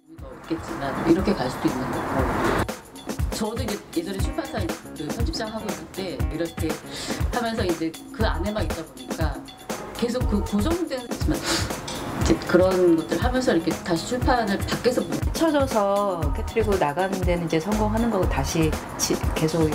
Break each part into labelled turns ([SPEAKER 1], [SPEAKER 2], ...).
[SPEAKER 1] 있겠지만 이렇게 갈 수도 있는 거고. 저도 이제 예전에 출판사 그 편집장 하고 있을 때 이렇게 하면서 이제 그 안에만 있다 보니까 계속 그 고정된 하지만 이제 그런 것들 하면서 이렇게 다시 출판을 밖에서
[SPEAKER 2] 쳐져서 깨트리고 나가는 데는 이제 성공하는 거고 다시 계속.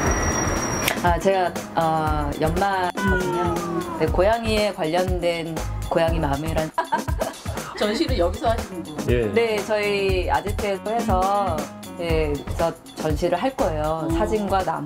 [SPEAKER 2] 제가 연말이거든요. 네, 고양이에 관련된 고양이 마음이란
[SPEAKER 1] 전시를 여기서 하시는 거.
[SPEAKER 3] 예.
[SPEAKER 2] 네, 저희 아지트에서 해서 네, 그래서 전시를 할 거예요. 사진과 나무.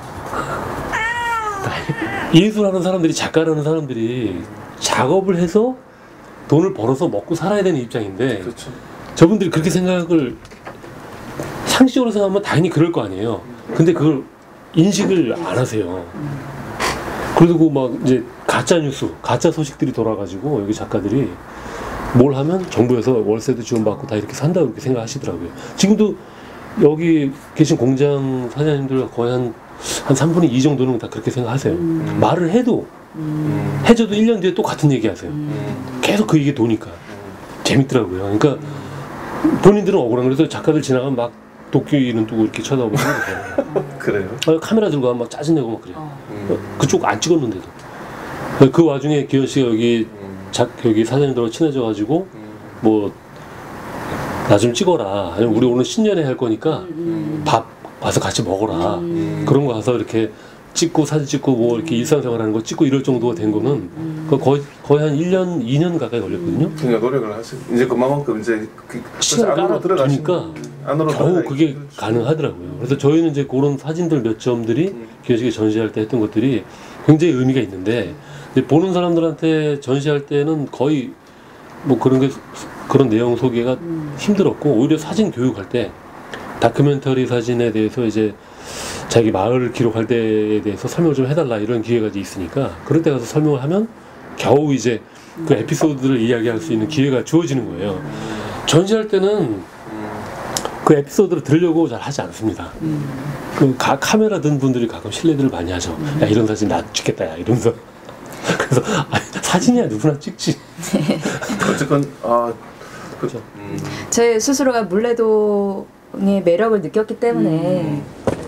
[SPEAKER 3] 예술하는 사람들이, 작가라는 사람들이 작업을 해서 돈을 벌어서 먹고 살아야 되는 입장인데,
[SPEAKER 4] 그렇죠.
[SPEAKER 3] 저분들이 그렇게 생각을 상식적으로 생각하면 당연히 그럴 거 아니에요. 근데 그걸 인식을 안 하세요. 그리고 막 이제 가짜 뉴스, 가짜 소식들이 돌아가지고 여기 작가들이 뭘 하면 정부에서 월세도 지원받고 다 이렇게 산다고 이렇게 생각하시더라고요. 지금도 여기 계신 공장 사장님들 거의 한 3분의 2 정도는 다 그렇게 생각하세요. 말을 해도 해줘도 1년 뒤에 또 같은 얘기 하세요. 계속 그 얘기 도니까 재밌더라고요. 그러니까 본인들은 억울한, 그래서 작가들 지나가면 막 도끼는 두고 이렇게 쳐다보고
[SPEAKER 4] 그래요?
[SPEAKER 3] 카메라 들고 막 짜증내고 막 그래요. 그쪽 안 찍었는데도. 그 와중에 기현 씨가 여기 사장님들하고 친해져가지고 뭐 나 좀 찍어라, 아니면 우리 오늘 신년회 할 거니까 밥 와서 같이 먹어라, 그런 거 가서 이렇게 찍고 사진 찍고 뭐 이렇게 일상생활하는 거 찍고 이럴 정도가 된 거는 거의 한 1년 2년 가까이 걸렸거든요.
[SPEAKER 4] 그러니까 노력을 하시고 이제 그만큼 이제
[SPEAKER 3] 시간 깔아두니까 겨우 그게 가능하더라고요. 그래서 저희는 이제 그런 사진들 몇 점들이 기현씨가 전시할 때 했던 것들이 굉장히 의미가 있는데, 보는 사람들한테 전시할 때는 거의 뭐 그런 내용 소개가 힘들었고, 오히려 사진 교육할 때 다큐멘터리 사진에 대해서 이제 자기 마을을 기록할 때에 대해서 설명을 좀 해달라 이런 기회가 있으니까, 그럴 때 가서 설명을 하면 겨우 이제 그 에피소드를 이야기할 수 있는 기회가 주어지는 거예요. 전시할 때는 그 에피소드를 들으려고 잘 하지 않습니다. 그 카메라 든 분들이 가끔 실례들을 많이 하죠. 야, 이런 사진 나 찍겠다, 야, 이러면서. 그래서 사진이야 누구나 찍지.
[SPEAKER 4] 어쨌건 그렇죠.
[SPEAKER 2] 제 스스로가 물레동의 매력을 느꼈기 때문에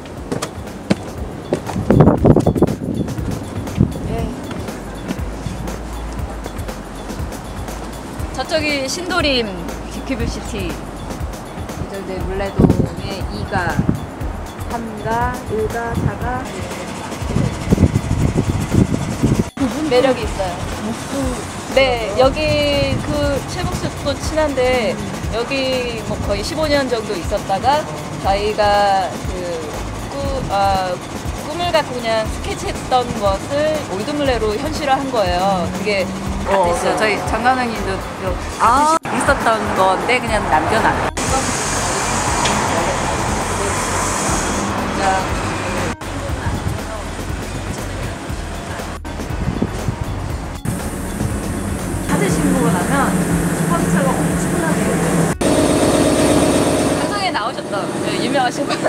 [SPEAKER 2] 저쪽이 신도림 큐브시티, 이제 물레동의 2가 3가 1가 4가 매력이 있어요. 네, 여기 그 최북숲도 친한데 여기 뭐 거의 15년 정도 있었다가 저희가 꿈을 갖고 그냥 스케치했던 것을 올드물레로 현실화한 거예요. 그게 안 됐어요. 저희 장관장님도 있었던 건데 그냥 남겨놨어요. 사진 신고가 나면 스폰서가 엄청나게 방송에 나오셨던 유명하신 분.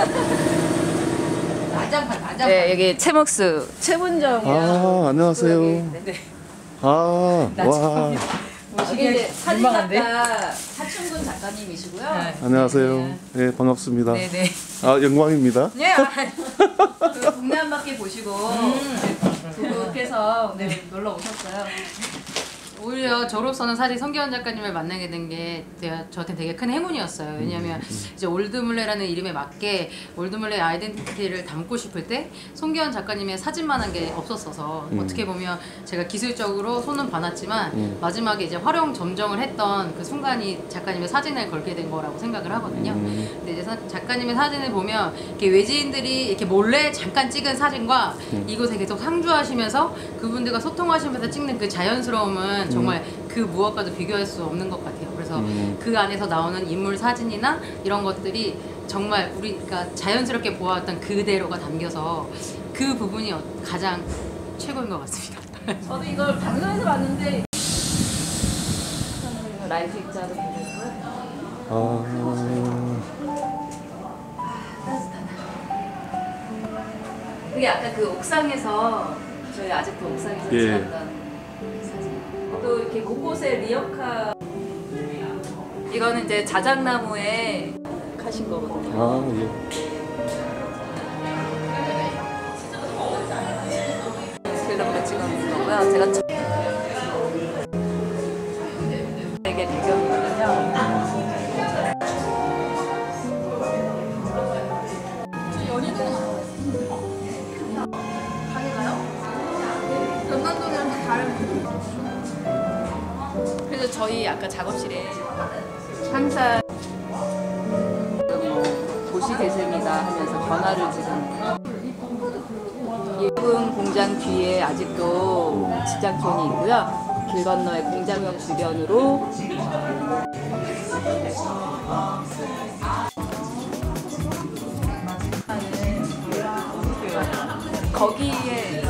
[SPEAKER 2] 난장판. 네, 여기 채목수 최분정이랑.
[SPEAKER 4] 안녕하세요.
[SPEAKER 2] 네.
[SPEAKER 4] 와.
[SPEAKER 2] 이게 사진작가 하춘근 작가님이시고요.
[SPEAKER 4] 네. 안녕하세요. 네, 반갑습니다.
[SPEAKER 2] 네네.
[SPEAKER 4] 영광입니다.
[SPEAKER 2] 네. 국내 한 바퀴 보시고 두 분께서 놀러 오셨어요.
[SPEAKER 5] 오히려 저로서는 사실 성기현 작가님을 만나게 된 게 저한테 되게 큰 행운이었어요. 왜냐하면 이제 올드물레라는 이름에 맞게 올드물레의 아이덴티티를 담고 싶을 때 송기현 작가님의 사진만한 게 없었어서 어떻게 보면 제가 기술적으로 손은 봐놨지만 마지막에 이제 활용 점정을 했던 그 순간이 작가님의 사진을 걸게 된 거라고 생각을 하거든요. 근데 이제 작가님의 사진을 보면 이렇게 외지인들이 이렇게 몰래 잠깐 찍은 사진과 이곳에 계속 상주하시면서 그분들과 소통하시면서 찍는 그 자연스러움은 정말 그 무엇과도 비교할 수 없는 것 같아요. 그래서 그 안에서 나오는 인물 사진이나 이런 것들이 정말 우리가 자연스럽게 보아왔던 그대로가 담겨서 그 부분이 가장 최고인 것 같습니다.
[SPEAKER 2] 저도 이걸 방송에서 봤는데 라이브 입자로 보내고요. 따뜻하다. 그게 아까 그 옥상에서 저희 아직도 옥상에서 찍었던 사진. 또 이렇게 곳곳에 리어카 이거는 이제 자작나무에 하신 거거든요.
[SPEAKER 4] 아, 예.
[SPEAKER 2] 필름으로 찍은 거고요. 제가 이게 배경이거든요. 그래서 저희 아까 작업실에 항상 도시 대세입니다 하면서 변화를 지금 예쁜 공장 뒤에 아직도 집장촌이 있고요. 길 건너의 공장역 주변으로 거기에